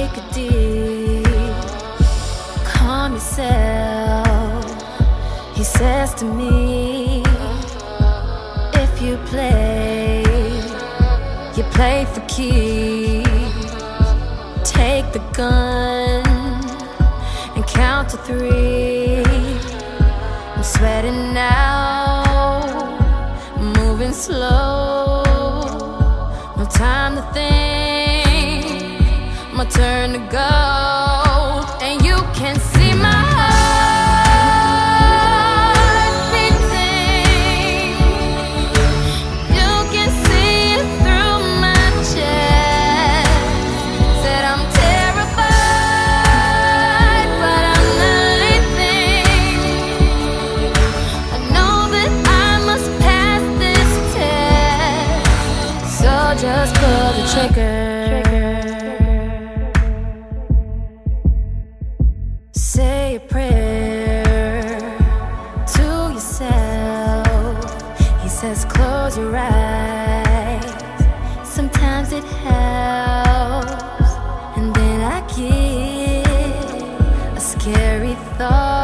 take a deep, calm yourself. He says to me, if you play for keeps. Take the gun and count to 3. I'm sweating now, moving slow. No time to think, my turn to go. And you can see my heart beating. You can see it through my chest. Said I'm terrified, but I'm not leaving. I know that I must pass this test, so just pull the trigger. Say a prayer to yourself. He says close your eyes, sometimes it helps. And then I get a scary thought.